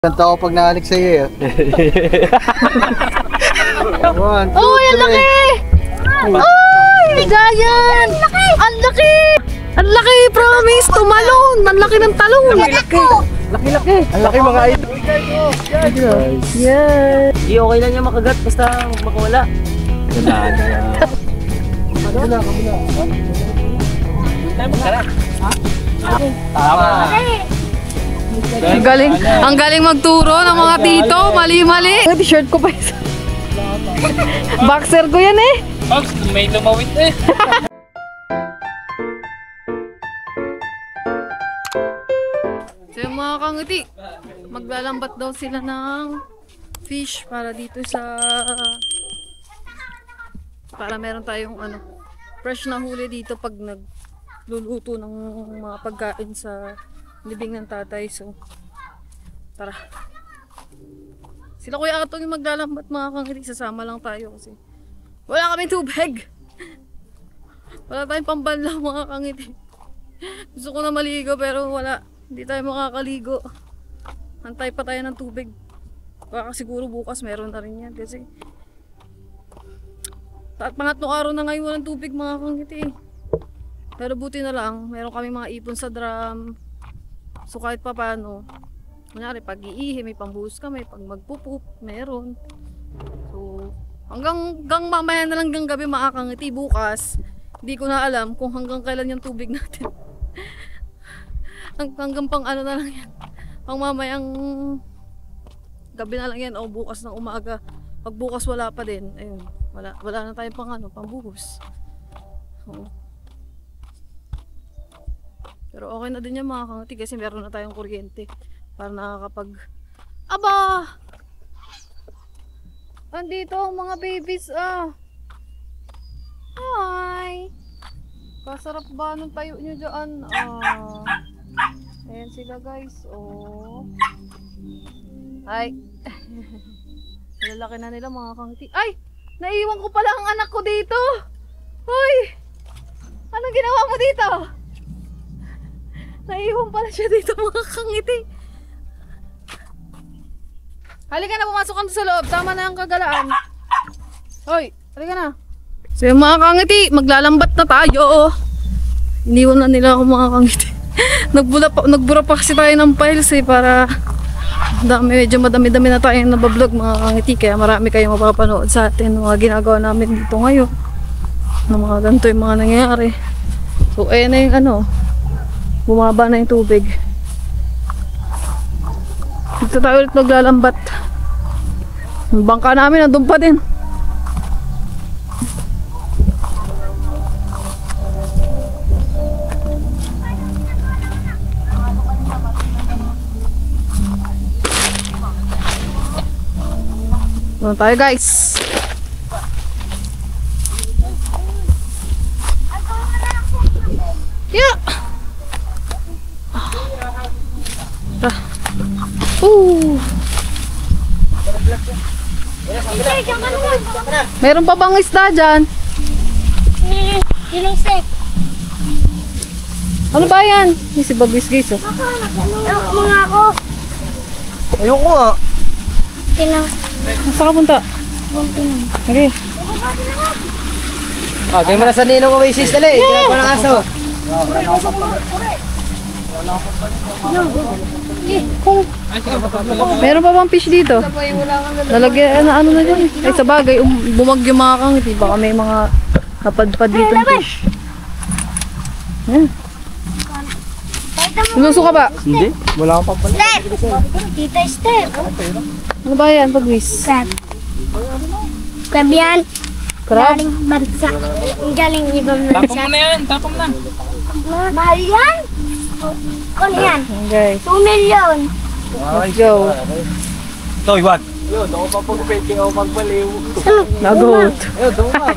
Kanta ko pag nahalik sa'yo eh. Oh, ang laki! Ay, gayan! Ang laki! Ang laki, promise! Tumalon! Ang laki ng talon! Laki-laki! Ang laki mga ito! Yes! Di okay lang niya makagat basta makawala. Ganda na yan. Kabila. Tama! Ang galing magturo ng mga tito, mali-mali. T-shirt ko pa isa. Boxer ko yan eh. Box, may lumawit eh. So yung mga kangiti, maglalambat daw sila ng fish para dito sa... Para meron tayong fresh na huli dito pag nagluluto ng mga pagkain sa libing ng tatay. So tara, sila Kuya Atong yung maglalambat mga kangiti, sasama lang tayo kasi wala kaming tubig. Wala tayong pambanlaw mga kangiti. Gusto ko na maligo pero wala, hindi tayo makakaligo. Antay pa tayo ng tubig. Baka siguro bukas meron na rin yan kasi pangatlong araw na ngayon walang tubig mga kangiti. Pero buti na lang meron kami mga ipon sa drum. So kahit pa paano, kunyari pag iihi, may pambuhos kami, pag magpupup, meron. So hanggang mamaya na lang gabi makakangiti. Bukas, hindi ko na alam kung hanggang kailan yung tubig natin. Hanggang pang na lang yan. Pang mamayang gabi na lang yan o bukas ng umaga. Pag bukas wala pa din, ayun, wala na tayong pambuhos. So, pero okay na din yan mga kangati kasi meron na tayong kuryente para nakakapag... Aba! Andito ang mga babies ah! Hi! Kasarap ba nung tayo nyo dyan? Ayan sila guys. Oh. Hi! Lalaki na nila mga kangati. Ay! Naiwan ko pala ang anak ko dito! Hoy! Anong ginawa mo dito? Naiwan pala siya dito mga kangiti. Halika na, pumasok ka sa loob. Tama na ang kagalaan. Hoy, halika na. So yung mga kangiti, maglalambat na tayo. Iniwan na nila ako mga kangiti. Nagbura pa kasi tayo ng files eh para medyo madami-dami na tayong nabablog mga kangiti. Kaya marami kayong mapapanood sa atin mga ginagawa namin dito ngayon. Na mga ganito yung mga nangyayari. So ayan na yung bumaba na yung tubig. Dito tayo ulit maglalambat. Yung bangka namin nandun pa din. Doon tayo guys. Yeah. Meron pa bang isda dyan? Inisip. Ano ba yan? May si Bagwis guys oh. Mga ako. Ayoko nga. Tinang. Saan ka punta? Okay. Kaya mo na sa ninong oasis dali. Kaya ko ng aso. Meron pa bang fish dito? Lalagyan na na dyan. Ay sa bagay, bumagyo mga kangiti. Baka may mga napadpad dito ng fish. Yan. Luso ka ba? Hindi. Wala akong pampala. Tita Step. Ano ba yan? Pagwis? Crab. Crab yan. Crab? Galing bansa. Galing ibang Tapos bansa. mo na yan, tapos na. Mahal yan. Kung yan. Okay. 2 million. Let's go. Ito, iwag. Yun, ako pa pag-upit. Kaya ako magbaliw. Nagot. Ayun, doon ka.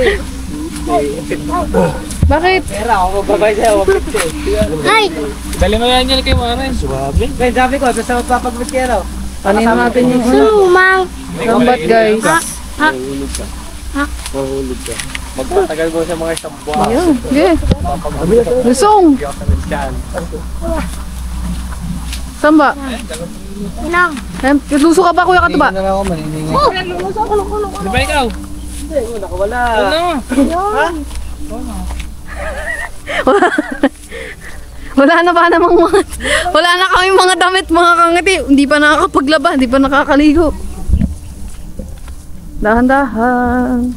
Bakit? Pera, ako magbabay sa'yo. Ay. Dali mo yan yan kay Maren. Suwabe. Kaya sabi ko, basta magpapag-upit kayo raw. Panin natin yung Sumang. lambat guys. Mahulog ka. Mahulog ka. Magpatagal mo sa mga isang buwan. Ayun. Okay. Lusong. Hindi ako sa Saan? Saan ba? Inang. Ayan, luso ka ba kuya Katuba? na lang ako, maniningin. Di ba ikaw? Hindi, nakawala. Ano? Wala na ba namang mga... Wala na kami mga damit, mga kangiti. Hindi pa nakakapaglaba, hindi pa nakakaligo. Dahan-dahan.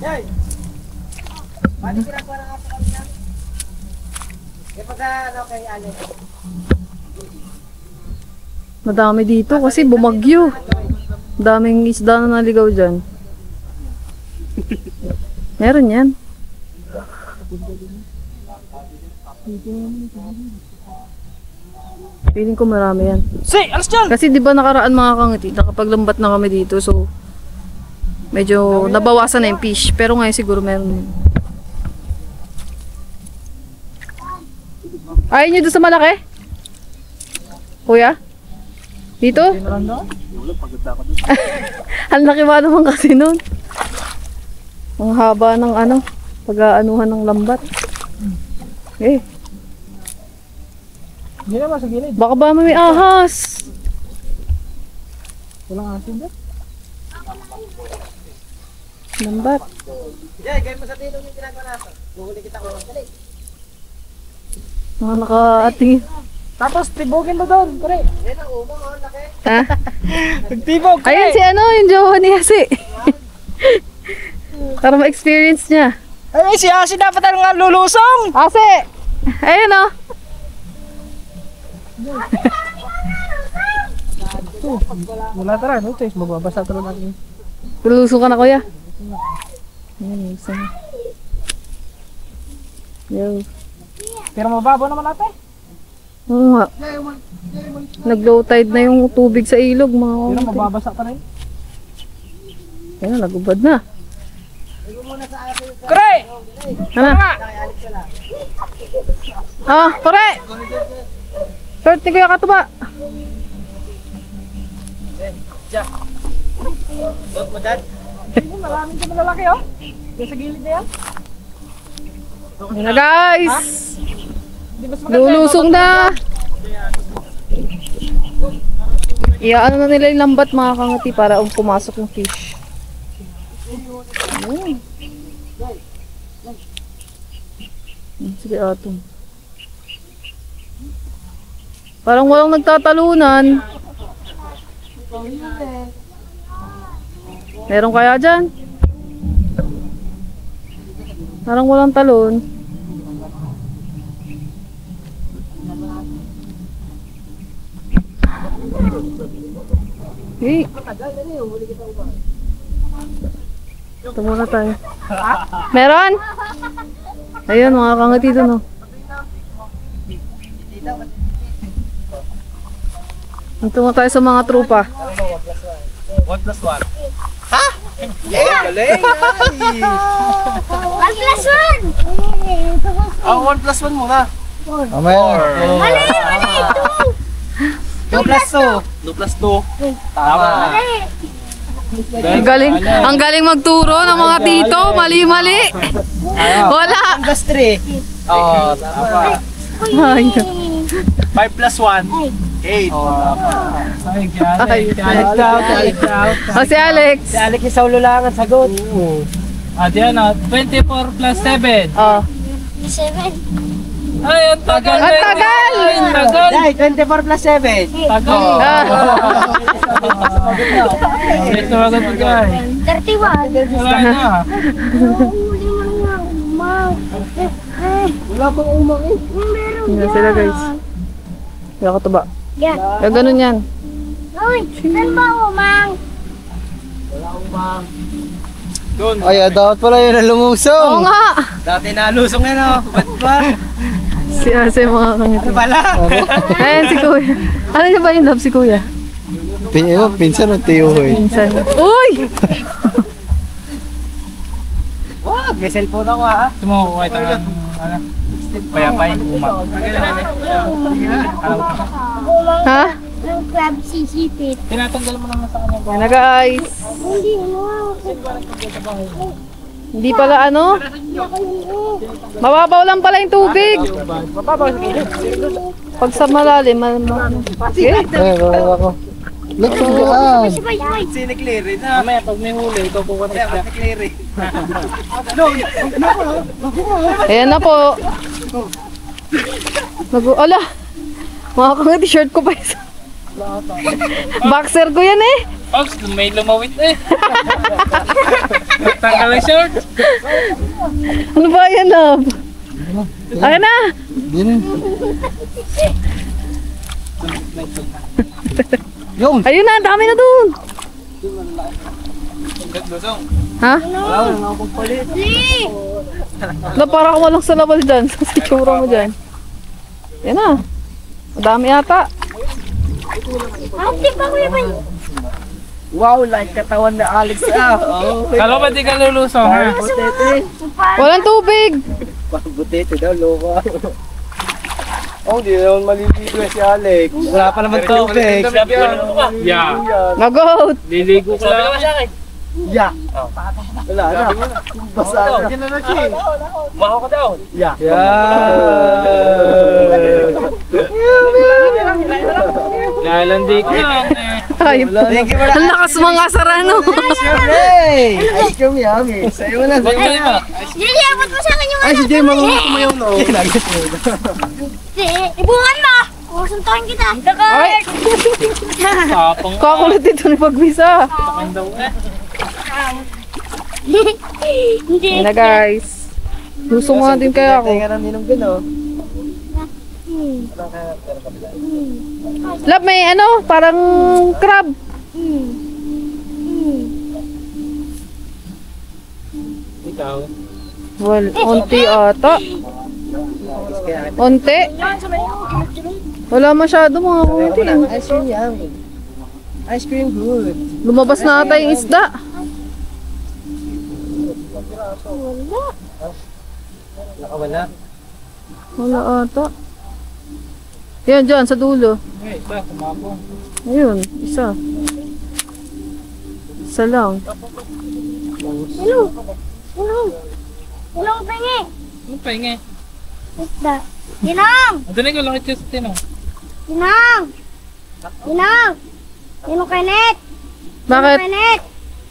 Madami dito kasi bumagyo. Daming isda na naligaw dyan. Meron yan. Feeling ko marami yan. Say, alas dyan! Kasi di ba nakaraan mga kangiti, nakapaglambat na kami dito, so medyo nabawasan na yung fish. Pero ngayon siguro meron. Ayaw nyo doon sa malaki? Kuya? Dito? Ang laki ba naman kasi nun? Ang haba ng ano, pag-aanuhan ng lambat. Eh, Hindi naman sa gilid. baka ba may ahas? Walang asin dyan. Lambat. Mga nakatingin. Tapos tibogin mo doon, kore. Ha? Nagtibog, kore. Ayun si ano, yung jowa ni Hasi. Para ma-experience niya. Ay, si Asi dapat ang lulusong. Hasi! Ayun o. Wala tara, no? Ito, mababasa tara natin. Lulusong ka na kuya. Ayun, isa na. Yo. Pero mababaw naman natin. Oo nga. Nag-low tide na yung tubig sa ilog, mga Pero kangiti. mababasa pa rin. Ayun, nagubad na. Kore! Ano? Ah, kore! Short ni Kuya Katuba. Maraming ka malalaki, oh. Yung sa gilid na yan. Ayun na guys. Di mas maganda. Lulusong na. Iyaano na nila yung lambat mga kangati para pumasok yung fish. Ayun. Sige atong. Parang walang nagtatalunan. Meron kaya dyan? Parang walang talon. Hey. Ito muna tayo. Meron? Ayun, mga kangati doon, oh. Ito muna tayo sa mga trupa. 1 plus 1. Galing! One plus one. Ah, 1 plus 1 muna. Mamaya. Mali, mali. 2 plus 2. 2 plus 2. Tama. Ang galing magturo ng mga tito. Mali-mali. Wala. 1 plus 3. Oo, tama. Ayun. 5 plus 1. 8. Ay, Alex daw. O si Alex. Si Alex yung saulo lang ang sagot. At yan, 24 plus 7. Oh. Seven. Ay, ang tagal. Ang tagal! Ay, ang tagal. Dahil 24 plus 7. Tagal. Ah. Ito agad mo, guys. 31. Wala na. Huli mo na. Umang. Wala pang umang eh. Meron Yan sila guys. Kaya ko ba? yan. Kaya ganun yan. Uy, saan ba umang? Doon. Ay, dapat pala yun ang Oo lumusong. nga! Dati nalusong yan oh. Ba't ba? Si mga kangiti. Wala. Ayan si Kuya. Ano niya ba yung love si Kuya? Pinsan ang tiyuhoy. Minsan. Uy! Wag, may cellphone ako ha. Sumukuha ito ng ano, payapay, uma. Ha? Ang crab sisipit. Tinatanggal mo naman sa kanya. Yan na guys. Hindi mo. Hindi pala ano? Mababaw lang pala yung tubig. Pag sa malalim, sige. Ay, bawa ko. Nagsugaan. Mamaya, pag may huli, ikaw kuha na isda. Ayan na po. Ala! Mga kang t-shirt ko pa isa. Boxer ko yan eh. Pops, may lumawit eh. Tanggal ang short. Ano ba yan, love? Ayan na! Di na. Yung! Ayun na, ang dami na dun! Ha? Na para ka walang salabal dyan sa sitsura mo dyan. Yan na. Madami yata. Ate pa ko yun. Wow, like katawan na Alex Kala ba di ka lulusong ha? Walang tubig. Butete daw, loko. Oh, di naman maliligo si Alex. Wala pa naman tubig. Yeah. Nagot. Liligo ko lang. Yeah. Wala na. Basa na. Maho ka daw. Yeah. Lalandi ko lang eh. Ay, ang lakas mga sarano. Hey! Ice cream yummy. Sa'yo na, sa'yo na. Lili, abot mo sa akin yung Ay, si Jay, marunong kumayaw na. Ibungan mo! Kusuntukin kita. Ay, Tapang kakulit ito ni Pagbisa. Takin daw eh. Hindi. Yan na guys. Gusto nga din kaya ako. Tenga ng ninong gano. Love, may ano, parang crab. Ikaw. Well, onti ata. Onti. Wala masyado mga konti. Ice cream yummy. Ice cream good. Lumabas na ata yung isda. Nakawala. Wala ata. Yan, dyan, sa dulo. Eh, ito, kumapong. Ayun, isa. Isa lang. Hello. Hello. Hello, pengi. Ano pa ingay? Isda. Tinang! Ito na ikaw lakit ka sa tinong. Tinang! Tinang! Tinang kanet! Bakit? Kanet!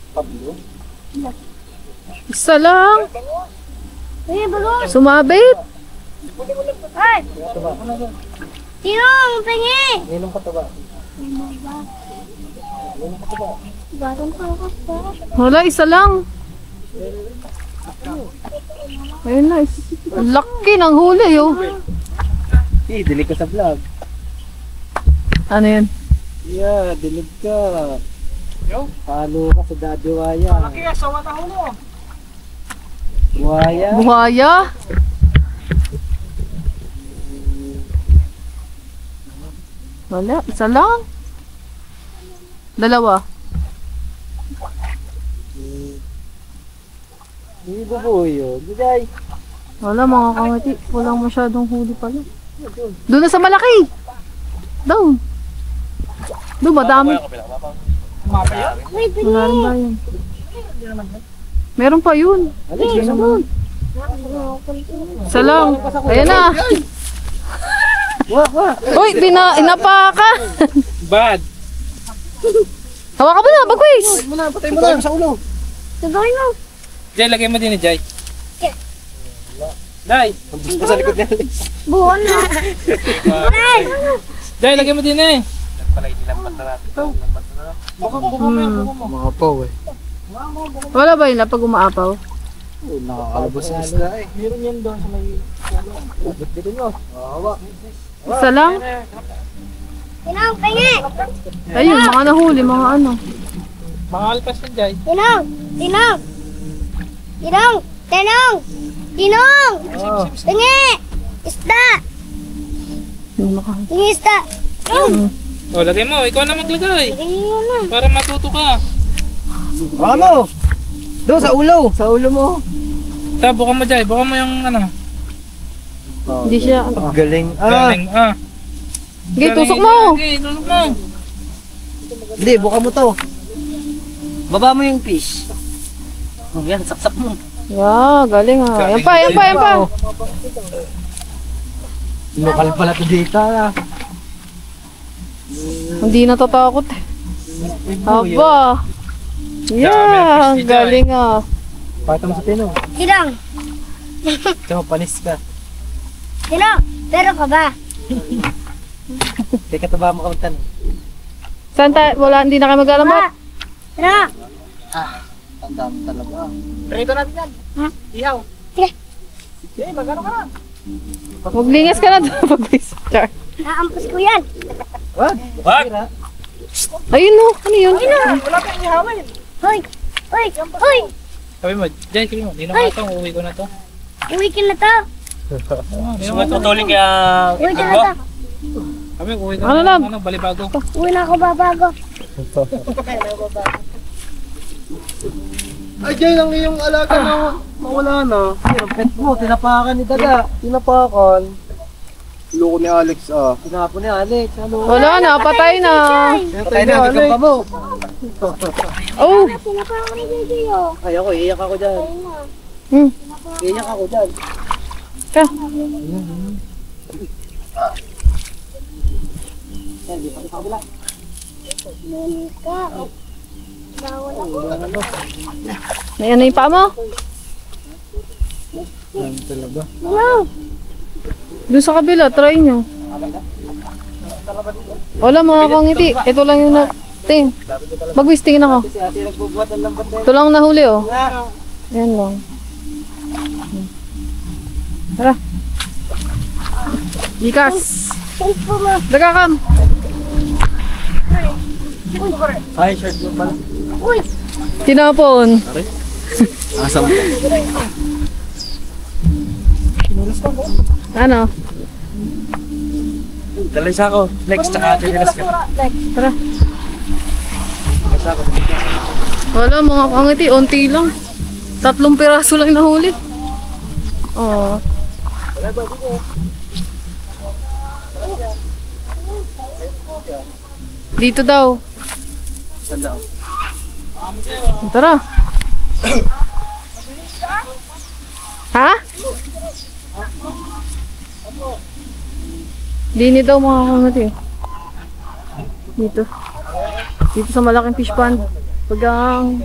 Isa lang. Uy, balon! Sumabit. Ay! Tinang, pengi! Ninong ka to ba? Batang pangkas pa. Wala, isa lang. Ayun na. Ang laki ng huli, oh. Dilig ka sa vlog. Ano yan? Yeah, dilig ka. Palo ka sa Daddy Waya. Kaya sa mata ko mo. Waya. Buhaya. Wala, isa lang. Dalawa. Hindi ba po yun? Bigay. Wala mga kamati. Walang masyadong huli pala. Doon na sa malaki. Doon. Doon, madami. Wala rin ba yun? Meron pa yun. Alex, yun naman. Isa lang. Ayan na. Wah, wah. Uy, inapa ka. Bad. Hawa ka ba na, Bagwis? Patay mo na sa ulo. Sabay mo! Jay, lagay mo din ni Jay. Jay. Gusto sa likod ni Alex. Buwan na! Ay! Jay, lagay mo din eh. Mga po eh. Wala ba yun pag umaapaw? Nakakalabos sa isla eh. Meron yan doon sa may... Dito mo. Awa. Isa lang? Tinang, pengi! Ayun, mga nahuli, mga ano. Mga alpas yan, Jay. Tinang! Tinang! Tinang! Tinang! Tinang! Pengi! Isda! Pengi isda! O, lagay mo. Ikaw na maglagay. Ayun na! Para matuto ka. Ano? Doon sa ulo. Sa ulo mo. Ta, buka mo, Jay. Buka mo yung ano. Hindi siya. Galing. Galing. Ah. Sige, tusok mo. Sige, tusok mo. Hindi, buka mo to. Baba mo yung fish. Oh, yan, saksak mo. Yeah, galing ha. Yan pa, yan pa, yan pa. Lokal pala to dito ah. Hindi natatakot eh. Aba. Yeah, ang galing ah. Pakita mo sa tino. Tinong, Ito, panis ka. Tinong, pero ka ba? Teka, taba mo kauntan. Saan tayo? Wala, hindi na kayo mag-alamat. Tinong, Ang dami talaga. Prito natin yan. Ihaw. Sige. Sige, magano ka na. Maglingas ka na doon pag-char. naampus ko yan. Wag. Wag! Ayun no, ano yun? Wala kang ihawin. Hoy, hoy, hoy, Sabi mo, dyan kami mo. Ninong Ay. na to, uuwi ko na to. uwi ka na to. Ninong na to. Tutuloy kaya... Uwi ka na to. Kami, uuwi ko Ano na. lang? Ano, balibago. Uwi na ako babago. Ay, dyan ang iyong alaga na mawala na. Yung pet mo, tinapakan ni Daga. Tinapakan. Loko ni Alex ah. Tinapon ni Alex. Ano? Wala na, patay na. Patay na, gagamba mo. Oh, Sinapa ako ni Gigi, oh. Ay, ako, iiyak ako dyan. hmm. Iiyak ako dyan. Ka. Yan, di pa sa kabila. Ka. Bawal ako. May ano yung paa mo? Wow. Doon sa kabila, try nyo. Wala mga kangiti. Ito lang yung ting. Bagwis, tingin ako. Si ate nagbubuhat ng lambat na Ito lang nahuli oh. Ayan lang. Tara. Likas. Tempo mo. Dagakam. Ay, shirt mo pala. Uy. Tinapon. Asam. Ano? Dalay sa ako. Next, tsaka tinilas ka. Tara. Wala mga kangiti, onti lang. 3 piraso lang nahuli. Oh. Dito daw. Tara. Ha? Dini daw mga kangiti. Dito. Dito sa malaking fish pond. Pagang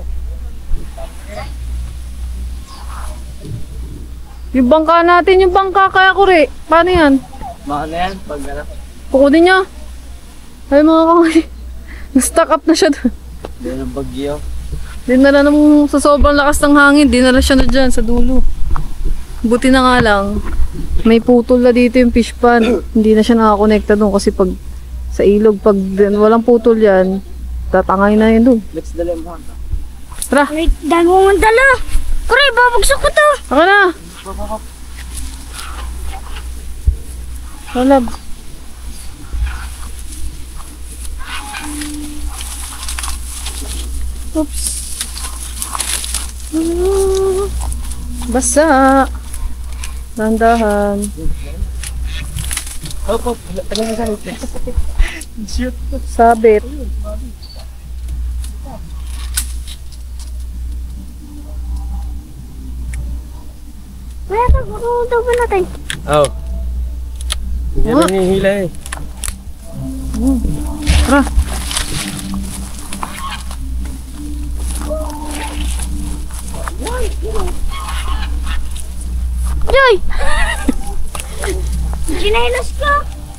yung bangka natin, yung bangka kaya kuri. Paano yan? Mahal na yan, pag ano. Kukunin niya. Ay mga kangiti. Na-stuck up na siya doon. Yan ang bagyo. Dinala nung sa sobrang lakas ng hangin, dinala siya na dyan sa dulo. Buti na nga lang, may putol na dito yung fish pond. Hindi na siya nakakonekta doon kasi pag sa ilog, pag walang putol yan, tatangay na yun doon. Let's dali mo. Tara, Ay, dami mong dala. Kuray, babagsak ko to. ako na. Walab. Oops. Basa. Dahan-dahan. Hop, hop. Tagal mo sa lute. Shoot. Sabit. Kaya ito, makuha ba natin? Oh. Hindi What? naman hihila eh. Tara. Joy! Ginelas ka.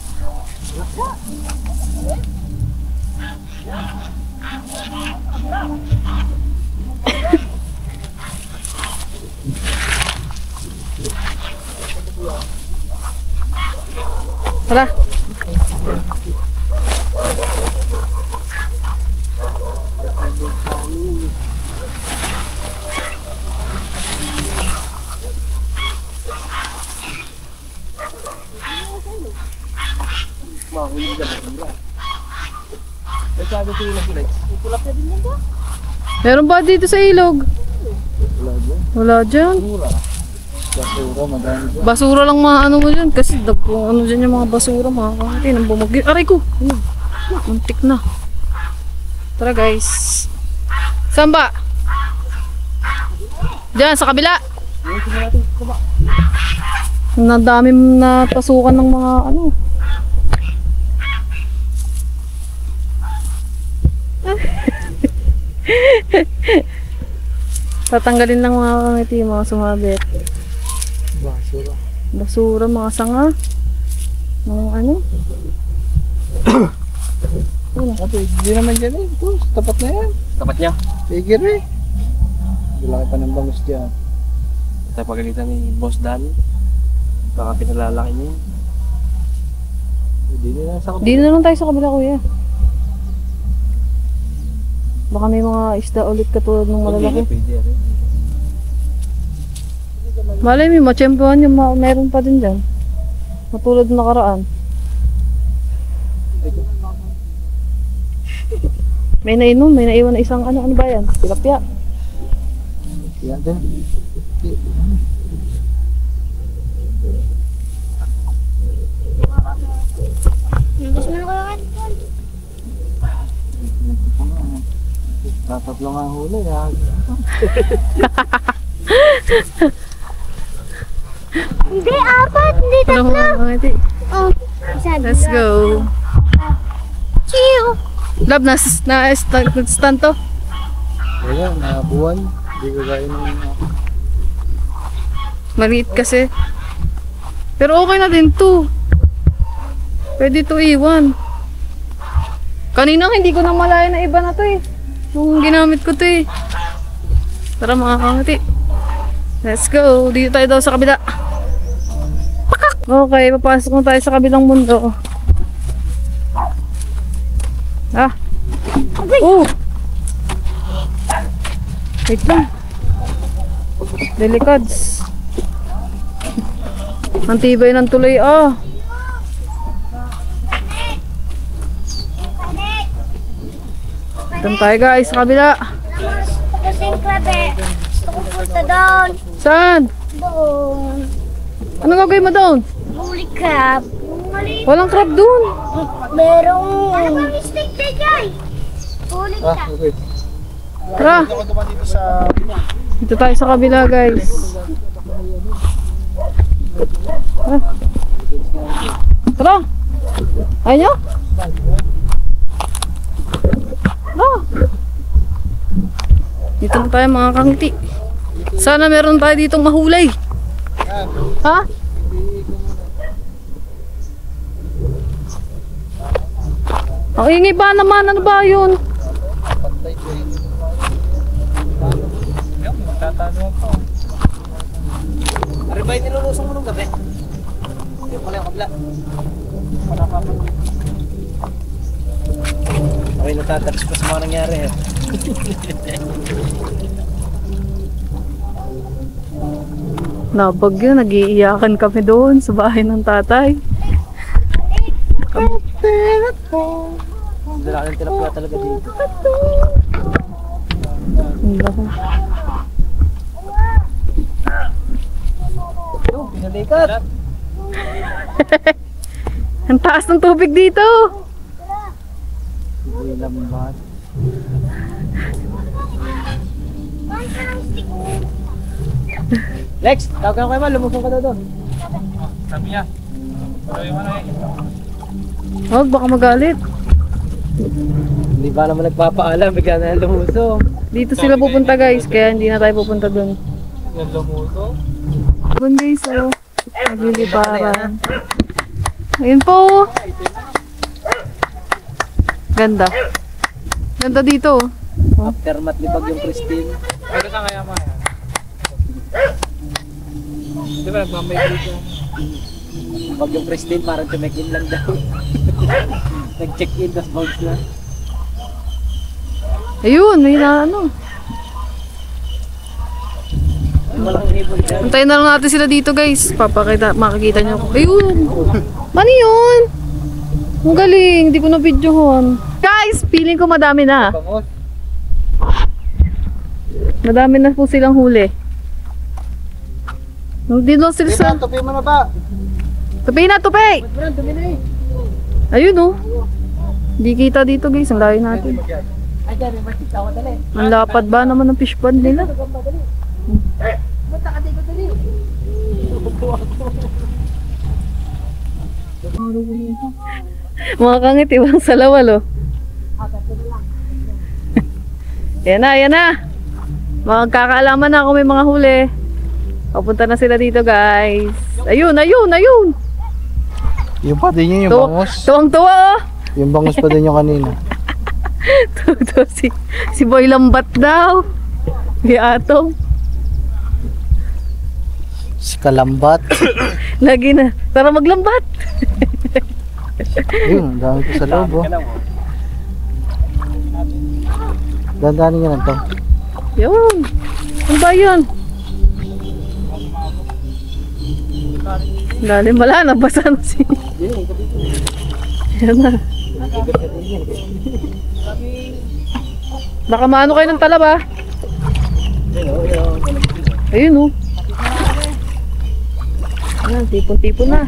Tara. Meron ba dito sa ilog? Wala dyan. Basura lang mga ano mo dyan. Kasi kung ano dyan yung mga basura, mga kakati nang bumagyo. Aray ko! Ayun. Muntik na. Tara guys. Saan ba? Dyan, sa kabila. Nadami na pasukan ng mga ano. Ah. Tatanggalin lang mga kangiti, mga sumabit. Basura. Basura, mga sanga. Mga ano. Ate, hindi naman dyan eh. Ito, tapat na yan. Tapat niya. Tigir eh. Bilaki pa ng bangus dyan. Tayo pagalitan ni Boss Dan. Baka pinalalaki niya yun. Hindi na sa Dito na lang tayo sa kabila, kuya. Baka may mga isda ulit katulad ng malalaki. Pwede rin. Malay mo, matsyempohan yung meron pa din dyan. Matulad ng nakaraan. May nainom, may naiwan na isang ano ba yan? Tilapia. yan din. Gusto mo na kayo Tatatlo nga huli ha. Hindi, apat. Hindi, Ano mo mga kangiti? Oh, isa, Let's dalawa. go. Chill. Love, na-stand to. Wala, nabuwan. Hindi ko gaya ng Maliit kasi. Pero okay na din to. Pwede to iwan. Kanina hindi ko na malaya na iba na to eh. Nung ginamit ko to eh. Tara mga kangiti. Let's go. Dito tayo daw sa kabila. Okay, papasok na tayo sa kabilang mundo. Ah. Oh. Wait lang. Delicads. Ang tibay ng tuloy ah. Doon tayo guys, sa kabila. Kasing klabe. Gusto ko punta doon. Saan? Doon. Ano gagawin mo doon? Holy crap. Mali. Walang crab doon. Merong... Ano ba mistake tayo, Jay? Holy crap. okay. Tara. Ako naman dito sa... Dito tayo sa kabila guys. Tara. Tara. Ayaw nyo? Tara. Dito na tayo mga kangiti. Sana meron tayo ditong mahulay. Ha? Ang ingay ba naman? Ano ba yun? Ano ba yung nilulusong mo nung gabi? Hindi pala yung kabla. Okay, natatouch pa sa mga nangyari eh. Nabagyo, nag-iiyakan kami doon sa bahay ng tatay. Dala ng tilapia talaga dito. Ang laki. Yung, pinalikat. Ang taas ng tubig dito. Hindi lambat. Lex, tawag ka kayo ma, lumusong ka daw doon. Sabi niya. Pero yung ano eh. Huwag, baka magalit. Hindi ba naman nagpapaalam, bigla na lumusong. Dito sila pupunta guys, kaya hindi na tayo pupunta doon. Yung lumuto. Doon guys, oh. Nagliliparan. Ayun po. Ganda. Ganda dito. Oh. Aftermath ni Bagyong Christine. Pwede ka kaya ma. Di ba nagmamay dito? Bagyong Christine parang tumek-in lang daw. Nag-check-in, tas bounce na. Ayun, may na ano. Walang ibon dyan. Antayin na lang natin sila dito guys. Makikita nyo ako. Ayun! Ano yun? Ang galing, hindi ko na videohan. Guys, feeling ko madami na. Bangus. Madami na po silang huli. Hindi lang sila sa... Tupi mo na ba? Tupi na, tupi! Ayun oh. Hindi kita dito guys, ang layo natin. Ay, dyan, may makita ko dali. Ang lapad ba naman ng fish pond nila? Punta ka dito dali. Mga kangit, ibang salawal oh. Yan na, yan na. Magkakaalaman na kung may mga huli. Papunta na sila dito, guys. Ayun, ayun, ayun. Yung pa din yun, yung bangus. Tuwang-tuwa, oh. Yung bangus pa din yung kanina. Tuto si Boy Lambat daw. Si Atong. Si Kalambat. Lagi na. Tara maglambat. Yun, ang dami ko sa loob, oh. Dandanin nyo lang to. Yun. Ano ba yun? Lalim wala. Nabasa na si... Yan na. Baka maano kayo ng talaba. Ayun, oh. Ayan, tipon-tipon na.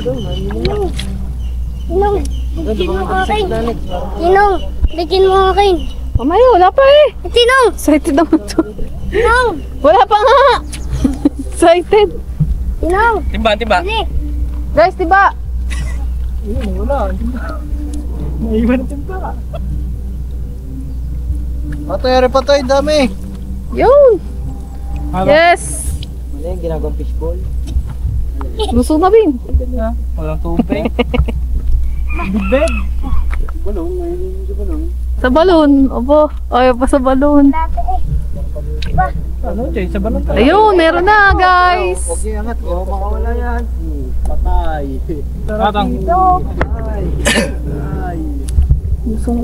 Inong, bigyan mo akin. Inong, bigyan mo akin. Mamaya, wala pa eh. Tinong, Excited naman to. Inong, Wala pa nga. Excited. Inong. Timba, timba. Dali. Guys, diba? Patay, patay, dami. Yun. Yes. Ano yung ginagawang fishball? Lusog na, Bin. Walang tubig. Bigbed. Sa balon. Opo. Ayaw pa sa balon. Ano, Jay? Sa balon tayo. Ayun, meron na, guys. Huwag niyo angat, oh, makawala yan. Patay. Tatang. Lusog.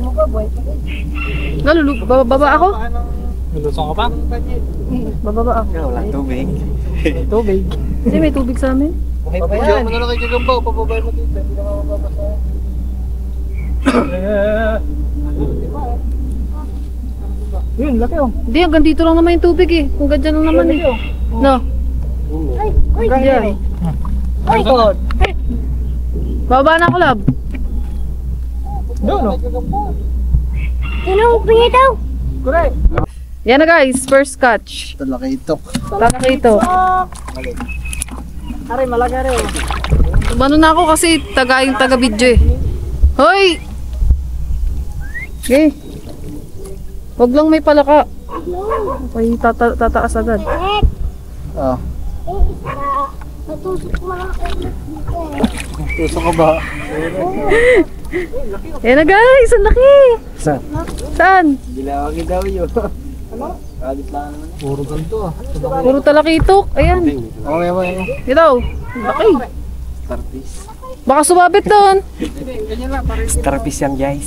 Bababa ako? Lulusong ka pa? Bababa ako. Wala tubig. Tubig. Kasi may tubig sa amin. Buhay pa yan. Mo na lang kay Gagambaw, papabay mo dito. Hindi na mababasa. Yun, laki oh. Hindi, hanggang dito lang naman yung tubig eh. Kung ganyan lang naman eh. No. Ay, ay, Diyan. ay. Bababa na ako, lab. Doon oh. Tinong, pingi daw. Correct. Yan na, guys. First catch. Talaki ito. Taka ito. Aray, malaga rin. Umano na ako kasi taga-video eh. Hoy! Okay. Huwag lang may palaka. Okay, tataas agad. Ah, Natusok mga kayo. tusok ka ba? Yan na, guys. Ang laki. Saan? Saan? Bilawagin daw yun. Ano? Alit lang naman. Puro ganito ah. Puro talakitok. Ayan. Oh, may may. Ito. Ang laki. Starfish. Baka sumabit doon. Starfish yan, guys.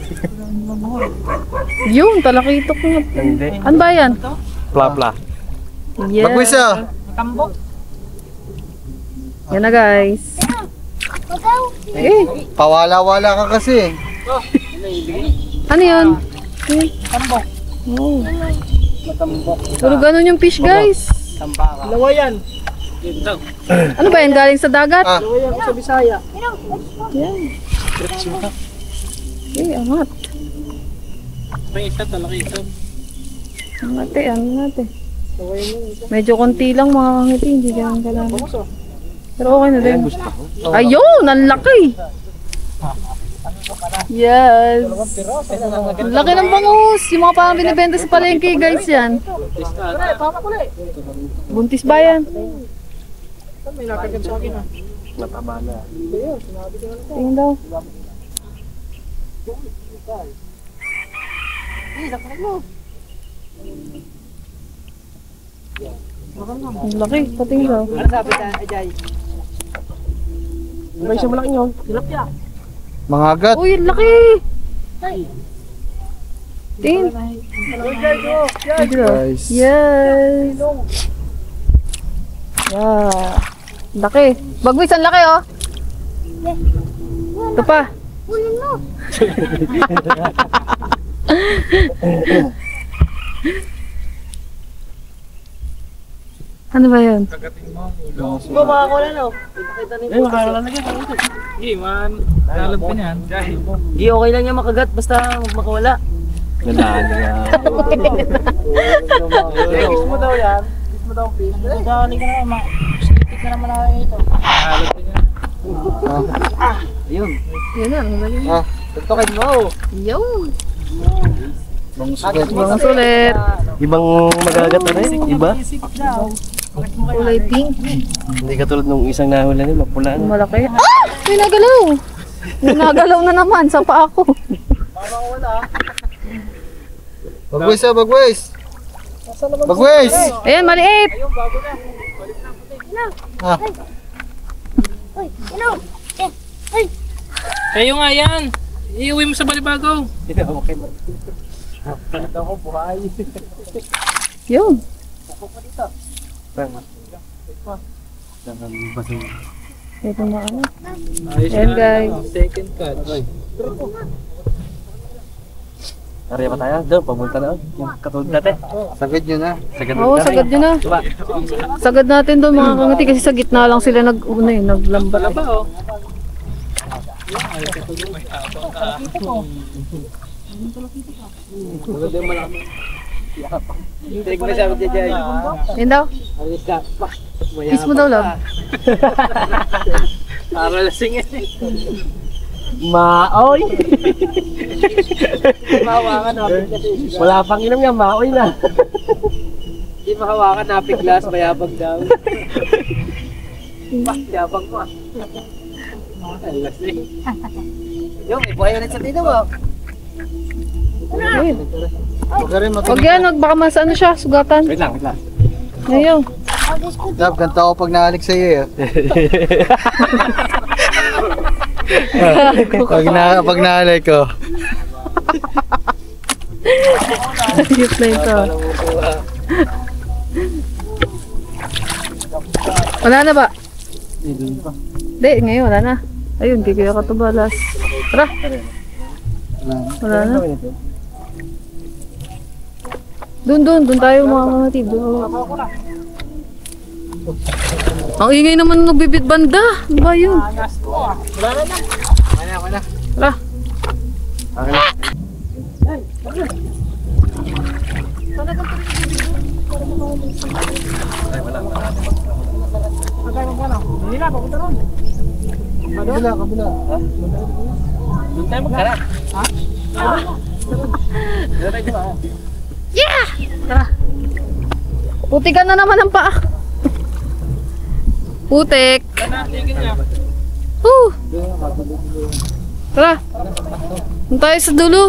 Yun, talakitok nga. Hindi. Ano ba yan? Pla-pla. Yeah. Bagwis ah. Tambok. Yan na, guys. Ikaw, Eh, Pawala-wala ka kasi. ano yun? Tambok. Oh. Puro ganun yung fish, guys. Lawa yan. Yun daw. Ano ba yan? Galing sa dagat? Ah, Lawa yan sa Bisaya. Yan. Eh, angat. May isa, talaki ito. Angat eh, angat eh. Medyo konti lang mga ngiti, hindi ganun kailangan. Pero okay na din. Ayun, ang laki! Yes! Ang laki ng bangus! Yung mga parang binibenta sa palengke, guys, yan. Buntis ba yan? May nakagad sa akin ah. mataba na. Tingin daw. Ang laki, patingin daw. Ano sabi sa Ajay? May isa malaki yun. Tilapia. Mga agat. Uy, ang laki! Tingin. Guys. Yes! Yeah. Laki. Bagwis, ang laki oh. Ito pa. kunin mo. Ano ba yun? Ikaw makakuha no? Ipakita ni Eh, makakala na yan. Hindi, man. Lalab ka niyan. Di okay lang yan makagat basta makawala. Kiss mo daw yan. Kiss mo daw, please. Dali ka naman. Snippet ka naman ako ito. Lalab ka niyan. Ayun. Yun na, ano ba yun? Ah, Tutukin mo. Yun! bang sugat. Mga sulit. Ibang magagat na rin, iba. Kulay pink. Hindi katulad nung isang nahula nila, mapula na. Malaki. Ah! May nagalaw! May nagalaw na naman sa paa ko. Bagwes ah, bagwes! Bagwes! Ayan, maliit! Ah, Uy, ano? Ay, Kayo nga yan. Iuwi mo sa Balibago. Yun. Ito na ano. Ayan guys. Second catch. Ariya pa tayo, doon, pamunta na. Yung katulad natin. sagad nyo na. Oo, sagad yun na. Sagad natin doon mga kangati kasi sa gitna lang sila naglambat. Wala ba oh? Hindi ko na sabi dyan. Yun daw. Alis ka. Kiss mo daw, love. Para lasing eh. Maoy! Mahawakan napig kasi. Wala pang inom nga, maoy na. Hindi mahawakan napig glass, mayabag daw. Yabang mo ah. Yung, may buhay ulit sa tino mo. Ayun. Huwag ka rin Huwag yan, wag baka mas ano siya, sugatan. Wait lang, wait lang. Ngayon. Love, ganito ako pag nahalik sa'yo eh. Pag nahalik ko. Ayos na ito. Wala na ba? Hindi, ngayon wala na. Ayun, kikaya ka to balas. Tara. Wala na. Doon tayo mga kangatid. Ang ingay naman ng nagbibit banda. Ano ba yun? Tara. Kabila, kabila. Doon tayo magkara. Tara. Putikan na naman ang paa. Putik. Tara. Doon tayo sa dulo.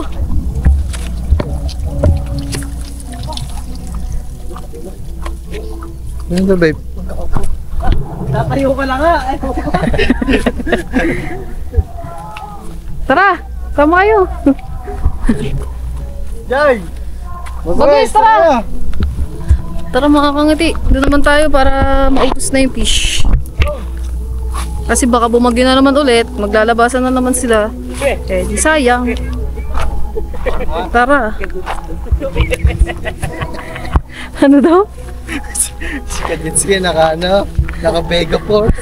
Yan ba, babe? Tatayo ka lang nga. Tara. Sama kayo. Jay! Bagwes, tara! Tara mga kangiti. Doon naman tayo para maubos na yung fish. Kasi baka bumagyo na naman ulit. Maglalabasan na naman sila. Eh, di sayang. Tara. Ano daw? Si Kajitsuki naka Vega Force.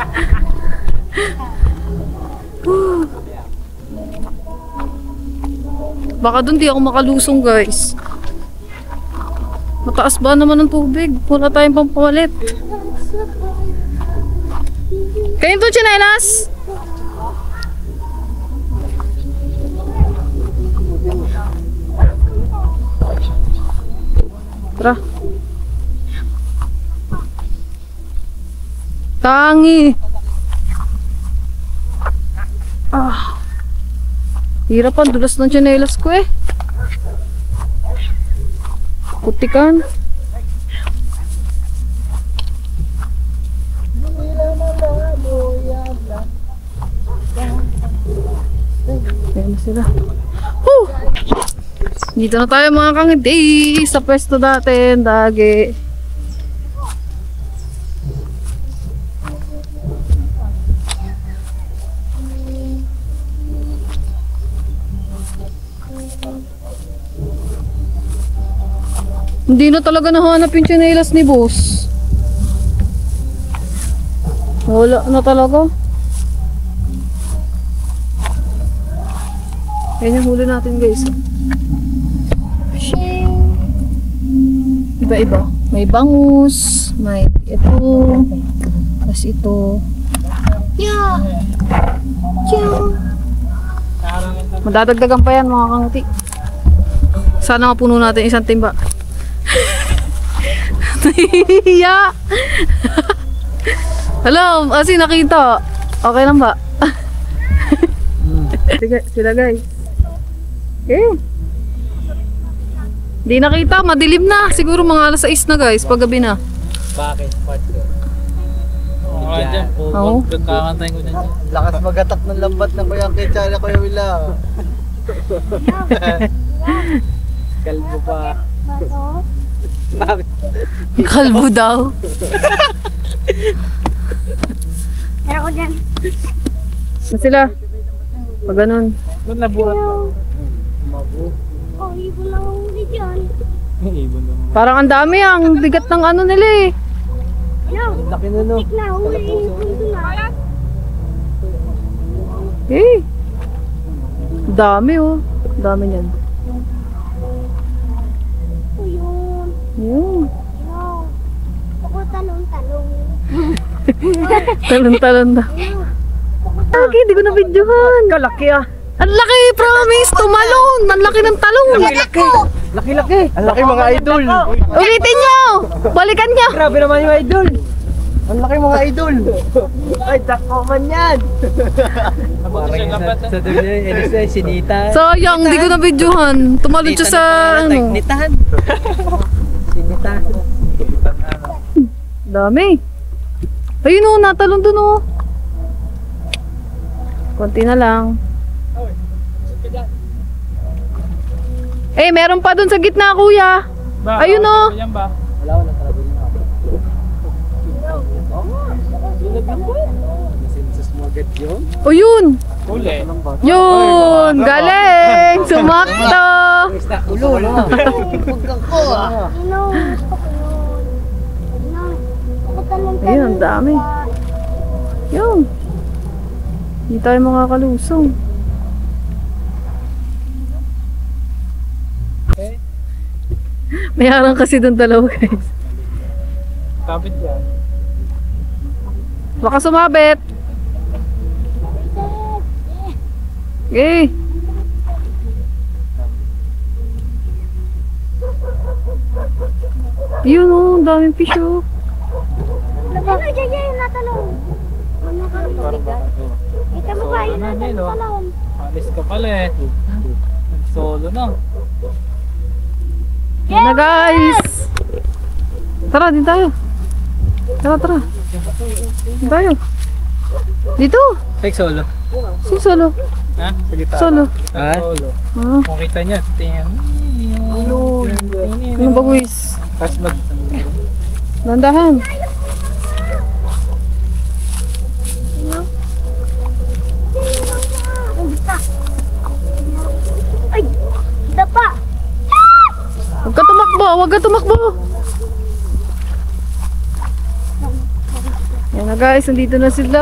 Baka doon di ako makalusong guys. Mataas ba naman ang tubig? Wala tayong pampawalit. Kayo to, Chinelas? Tara. Tangi. Hirap ang dulas ng tsinelas ko eh. Putikan. Ayan na sila. Woo! Dito na tayo mga kangiti sa pwesto natin, dagi. Hindi na talaga nahanap yung tsinelas ni boss. Wala na talaga. Yan yung huli natin guys. Iba-iba. May bangus, may ito, tapos ito. Yeah. Madadagdagan pa yan mga kangti. Sana mapuno natin isang timba. Nahihiya. Hello, kasi nakita. Okay lang ba? Sila guys. Okay. Di nakita, madilim na. Siguro mga alas 6 na guys, paggabi na. Bakit? Oo, dyan. Oo. Kakantayin ko dyan. Lakas magatak ng lambat ng Kuya Ketsala, Kuya Willa. Kalbo pa. Bato. Kalbo daw. Tara ko dyan. Na sila. Pag ganun. Ba't nabuhat? Oh, ibon lang ang huli dyan. Ibon naman. Parang ang dami ang bigat ng ano nila eh. Yo, Laki na no. tik na, huli ibon doon na. Eh. Dami oh. Dami niyan. Oh, yun. Yun. Yo. Ako talong-talong. Talon-talon na. Laki, hindi ko na videohan. Kalaki ah. Ang laki, promise. Tumalon. Ang laki ng talon. Laki-laki. Ang laki mga idol. Ulitin nyo. Balikan nyo. Grabe naman yung idol. Ang laki mga idol. Ay, dako man yan. Nabuti siya lambat. Sa dulo yun, sinita. Sayang, hindi ko na videohan. Tumalon siya sa ano. Nitahan. Sinitahan. Dami. Ayun oh, natalon dun oh. Konti na lang. Eh, meron pa dun sa gitna, kuya. Ba, Ayun, oh. Yan ba? O yun. Huli. Yun. Galing. Sumakto. Ulo. Ino, gusto ko yun. Ino, ako talong-talong. Ayun, ang dami. Yun. Hindi tayo makakalusong. May harang kasi dun dalawa guys. Kapit yan. Baka sumabit. Okay. Yun oh, ang daming fish oh. Ano, dyan, natalong. Ano ka rin mabigat? Kita mo ba yun, natalong. Alis ka pala eh. Solo na. Yan na guys. Tara, din tayo. Tara. Din tayo. Dito. Fake solo. Si Solo. Ha? Sige ta. Solo. Ah? Solo. Ah, Kung kita niya, tingnan. ano ba guys? Tapos mag... Dandahan. Ay, dapa. Huwag ka tumakbo, huwag ka tumakbo. Yan na guys, nandito na sila.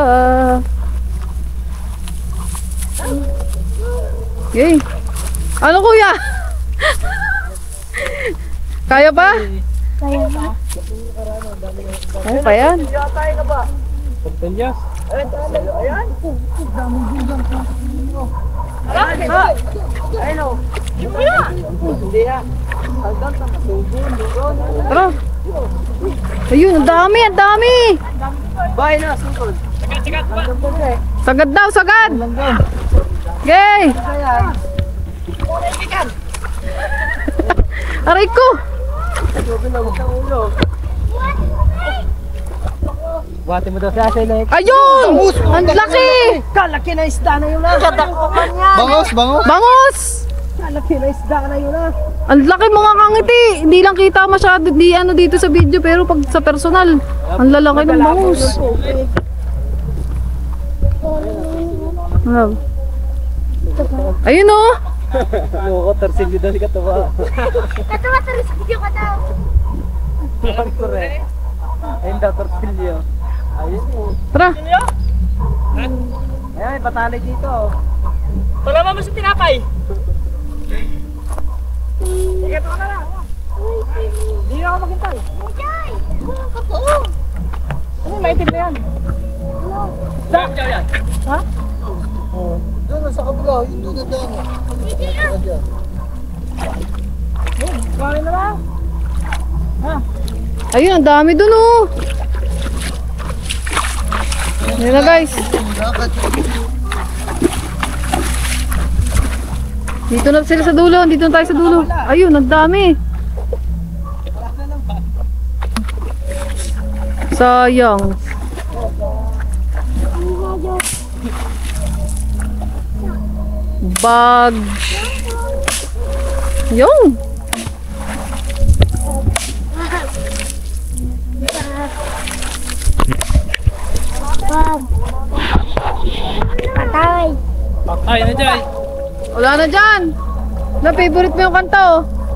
Okay. Ano kuya? Kaya ba? Kaya ba? Kaya pa yan. Pagtalyas. Tara. Ayun, ang dami, ang dami. Bahay na, sungkod. Sagad daw, sagad. Okay. Aray ko. Buhati mo daw sa Select. Ayun! Ang laki! Kalaki na isda na yun ah. Bangos. Bangos! Kalaki na isda na yun ah. Ang laki mga kangiti. Hindi lang kita masyado dito sa video pero pag sa personal, ang lalaki ng bangus. Wow. Ayun oh. Oo, torsilyo daw si Katawa. Katawa terus video ka daw. Correct. Ayun daw, torsilyo. Ayun mo. Tara. Ayan, patali dito. Tulama mo sa tinapay. Hindi ako maghintay. Jay, kulang ka po. Ano, maitim na yan. Saan ka yan? Doon sa kabila, yun doon na dami. Bakit na lang? Ayun, ang dami dun oh. Yan na guys. Dito na sila sa dulo. Dito na tayo sa dulo. Ayun, ang dami. Sayang. Bag. Yung. Patay. Ay, na dyan. Wala na dyan. Na, favorite mo yung kanta oh.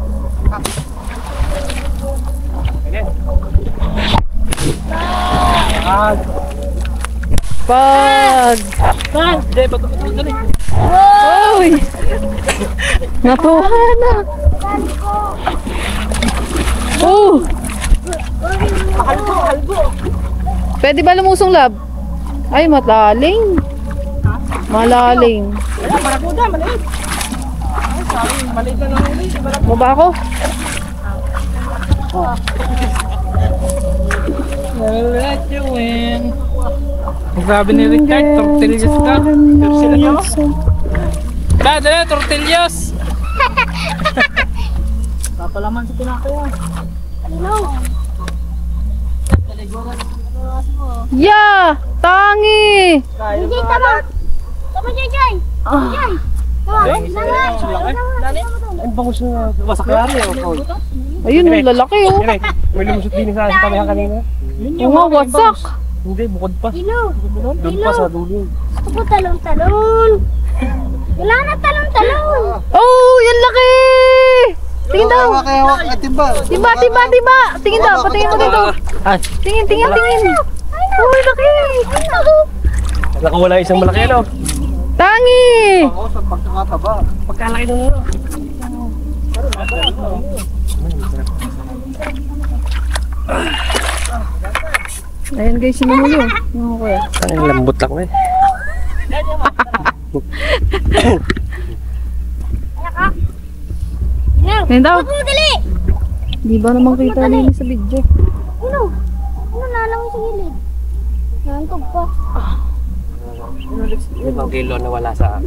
Pag. Hindi, patutunan dali. Uy! Nakuha na. Oh! Pwede ba lumusong lab? Ay, malalim. Malalim. Wala, barakuda, maliit. Ay, sorry, maliit na lang ulit. Baba ako. I'll let you in. Ang sabi ni Richard, tortillas ka. Tortillas. Dada, tortillas. Papalaman sa tinapay. Yeah! Tangi! Jay, tama. Tama, Jay. Jay. Jay. Ang bangus na wasak na rin. Ayun, ang lalaki oh. May lumusot din sa talihan kanina. Yung mga wasak. Hindi, bukod pa. Ilo. Doon pa sa dulo. Ako talon-talon. Wala na talon-talon. Oh, yan laki! Tingin daw. Hawak, timba. Tiba, tiba, tiba. Tingin daw, patingin mo dito. Tingin, tingin, tingin. Oh, laki. Nakawala isang malaki ano? Tangi! Oo, sa pagkakataba. Pagkalaki na mo. Ayan guys, sinumulo. Ano kuya? Ang lambot lang eh. Ayan daw. Huwag mo dali. Di ba naman kita rin sa video? Ano? Ano nalang sa gilid? Nantog pa. 5 kilo na wala sa...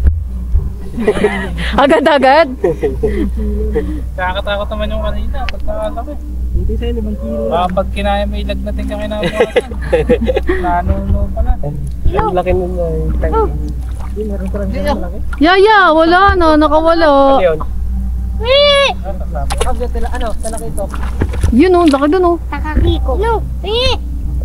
Agad-agad? Nakakatakot naman yung kanina. Pagkakalaki. Hindi sa'yo, 5 kilo. Pag kinaya may ilag natin kami na nanuno pala. Ang laki nun na Hindi, meron pa rin yung malaki. Yaya, wala na, nakawala. Ano yun? Wee! Ano, talaki ito. Yun oh, laki dun oh. Takakiko. No. Wee!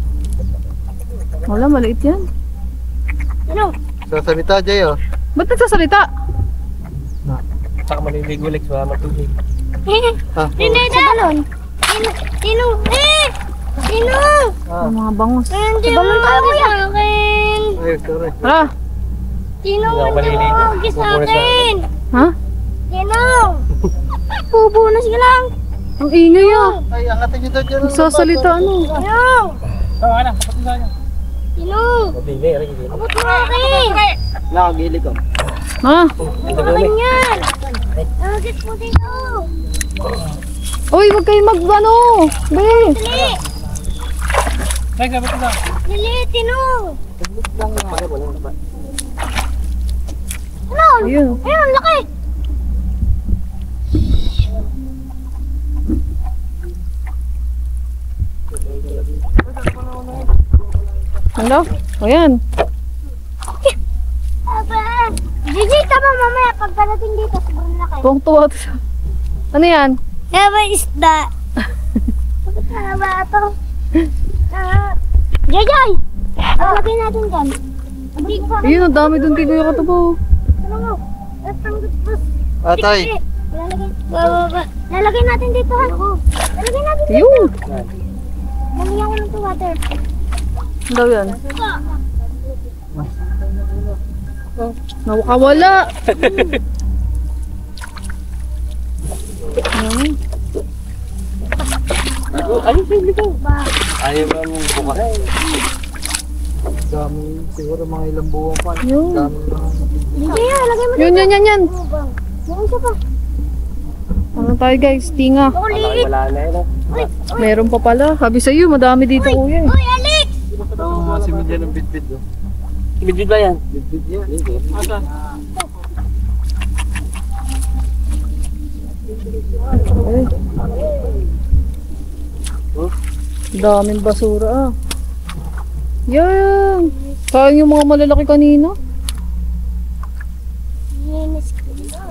Wala, maliit yan. Ano? Sasalita, Jay oh. Ba't nagsasalita? Saka maliligo Lex, wala matubig. Hindi na. Balon. Sino? Sino? Ang mga bangus. Hindi mo tawag sa akin. Ay, sorry. Tara. Sino Hindi ako mo maliligo. tawag sa akin? Ha? Sino? Pupunas ka lang. Ang ingay ah. Ay, angatin nyo daw dyan. Nagsasalita ano. Sino? Tama na, kapatid sa kanya. Sino? Mabili, rin. Abot mo akin. Nakagili ko. Ha? Akin yan. Agit mo dito. Uy, wag kayo mag-ano. Be. Dali. Rex, kapatid sa. Dali, Tino. Ano? Ayun. Ayun, laki. Ano? O yan. Aba. Gigi, tama mamaya. Pagkadating dito, sobrang laki. Tuwang tuwa to siya. Ano yan? Aba, isda. Bakit na ba ito? Jajay! Lagay natin dyan. Abot mo sa akin. Ayun, ang dami dun kay Kuya Katabaw. Ano mo? Atay. Lalagay natin dito ha. Lalagay natin dito. Ayun. Mamaya ko ng water. Ano daw yan? Nawakawala. Ayaw ba mong bukas? Dami, siguro mga ilang buwan pa. Yun. Dami na. Hindi yan, lagay mo Yun, yan, yan, yan. dito. Yung isa pa. Ang Ano tayo guys? Tinga. Ulit. Wala na yun. Meron pa pala. Sabi sa'yo, madami dito kuya. Uy, alik. Mga similya ng bit-bit. Bidbid ba yan? Bit-bit yan. Daming basura ah. Yan. Sayang yung mga malalaki kanina. Linis ko.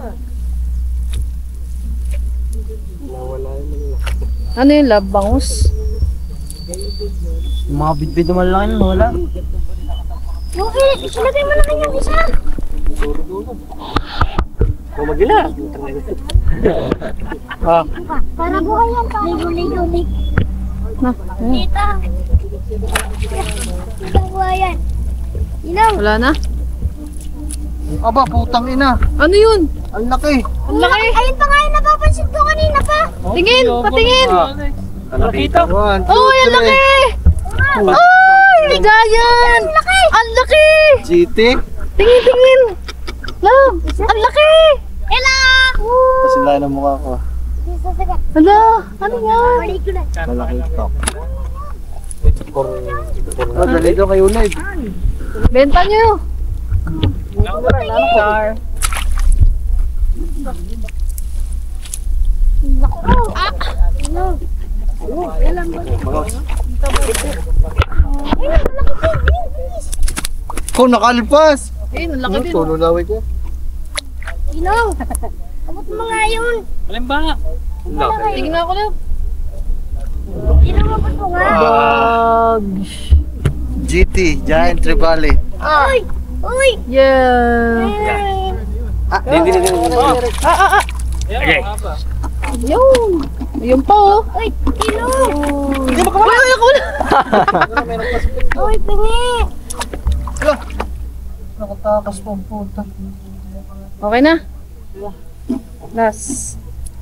Wala yun. Ano yung lab? Bangus? Yung mga bidbid naman lang yun, wala. Okay, ilagay mo na kanyang isa. Magila. Para buhay yan pa. Ligo. Na, ayan. Dito. Para buhay yan. Ilaw. Wala na? Aba, putang ina. Ano yun? Ang laki. Ang laki. Ayun pa nga yung napapansin ko kanina pa. Tingin, patingin. Nakita. Oh, ang laki. Ay, giant. Ang laki. GT. Tingin. Love, ang laki. Hello. Kasi lahat ng mukha ko. Hala, ano yan? Balik ko na. Malaki ito. Dali daw kayo live. Benta nyo. Kung nakalpas. Ayun, ang laki din. Tulo laway ko. Ilaw. Abot mo nga yun. Alin ba? Tingnan ako lang. Ilaw, abot mo nga. Bag. GT, Giant Trevally. Uy. Yeah. Ayan, Okay. haba. Yun. Ayun pa oh. Uy, ilaw. Hindi mo kawala. Ay, ako na. Uy, pingi. Nakatakas po ang puta. Okay na. Last.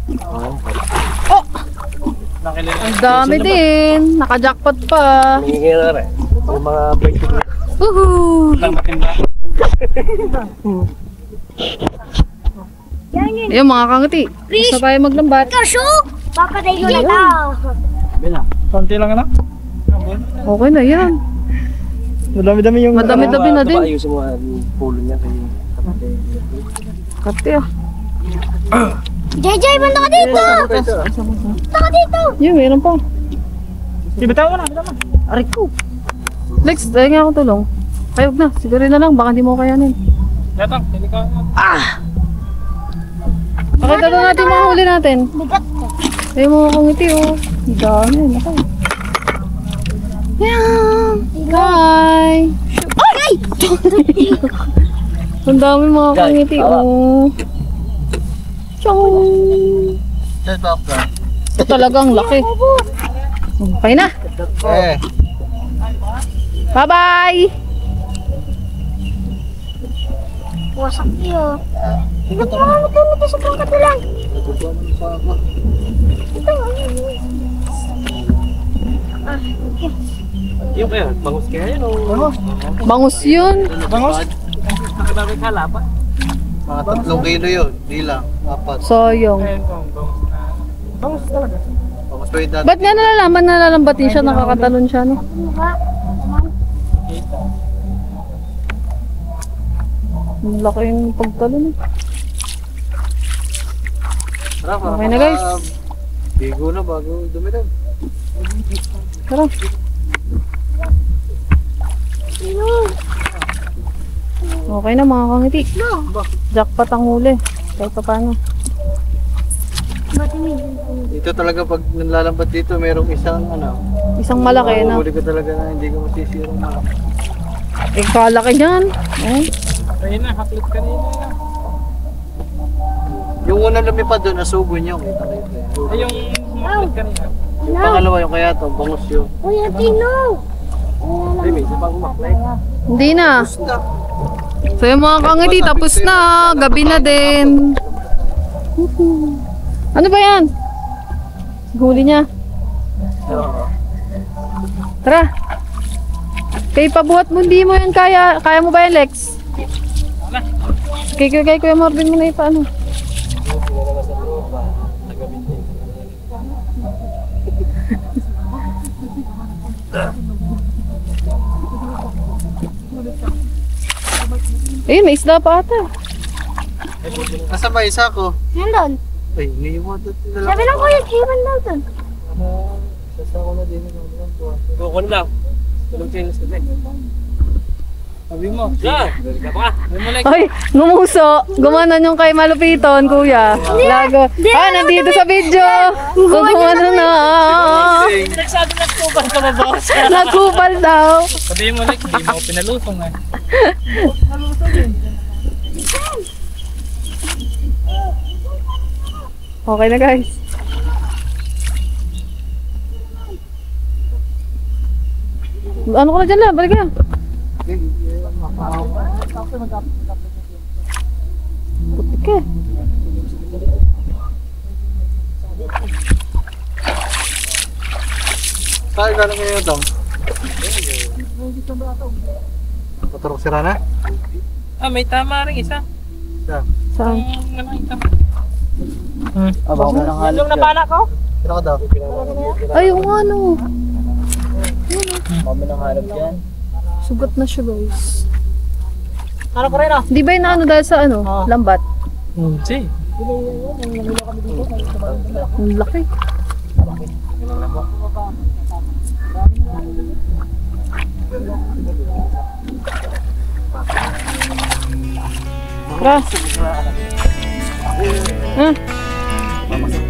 Nakilala. Ang dami din. Naka-jackpot pa. Nangyayari rin. Yung mga blanket na. Woohoo! Lang matimba. Yan yun. Ayun mga kangiti. Gusto tayo maglambat. Kasok. Papatay ko na tao. Konti lang na. Okay na yan. Madami-dami yung... Madami-dami na din. Ayusin mo ang pulo niya kayo. Kati ah. Jay, banda ka dito. Banda ka dito. Yun, meron pa. Bitaw mo na, bitaw mo. Aray ko. Lex, dahil nga ako tulong. Kayog na. Siguro na lang. Baka hindi mo kayanin. Yatang, pili ka. Pakita na natin mga huli natin. Bigat ko. Ayun mga kangiti oh. Ang dami. Naka. Yan. Bye. Ay! Ang dami mga kangiti oh. Chong. Ito talagang laki. Okay na. Eh. Bye-bye. Wasak niyo. Ito sa pangkat na lang. Ito. Yung kaya, bangus kaya yun o? Bangus yun. Bangos? Nakadami ka lapa. Mga 3 kilo yun, di lang, 4. Sayang. Ayan kong bangus na. Bangus talaga. Bangus pa yun dati. Ba't nga nalalambatin siya, nakakatalon siya, no? Mukha. Ang laki yung pagtalon, eh. Tara, Okay na, guys. Bigo na bago dumitan. Tara. Okay na mga kangiti. Jackpot ang huli. Kahit pa paano. Dito talaga pag nalalambat dito, merong isang Isang malaki, no? Huli ka talaga na hindi ka masisirong malaki. Eh, kalaki dyan. Eh. Ayun na, haklit kanina. Yung unang lumipad doon, nasubo niyo. Kita kayo. Ay, yung haklit kanina. Yung pangalawa, yung kaya to, bangus yun. Uy, Tino. Ay, may isa pang umaklay. Hindi na. Basta. So yung mga kangiti, tapos na. Gabi na din. Ano ba yan? Huli niya. Tara. Kay pabuhat mo, hindi mo yan kaya. Kaya mo ba yan, Lex? Kay Kuya Marvin mo na ipaano. Ayun, may isda pa ata. Nasa ba isa ko? Nandun. Ay, ngayon mo doon. Sabi ng kuya, iwan daw dun. Sasa ko na din. Kukun lang. Tulong chinos na din. Sabi mo. Yan! Dali ka pa. Ay, gumuso. Gumanon yung kay Malupiton, kuya. Lago. Ah, nandito sa video. Gumano na. Nagsabi na kupal ka ba, boss? Nagkupal daw. Sabihin mo, like, hindi mo ako pinalusong eh. Okay na, guys. Ano ko na dyan lang? Balik na. Putik eh. Tayo ka na ngayon daw. Paturok si Rana? Ah, may tama rin isa. Saan? Nakita mo. Abang mo ng halip Yung napana ko? Kira ka daw. Ay, yung ano. Kami ng halip yan. Sugat na siya, guys. Ano ko rin ah? Di ba yung ano dahil sa ano? Lambat? Hindi. Ang laki. Tara.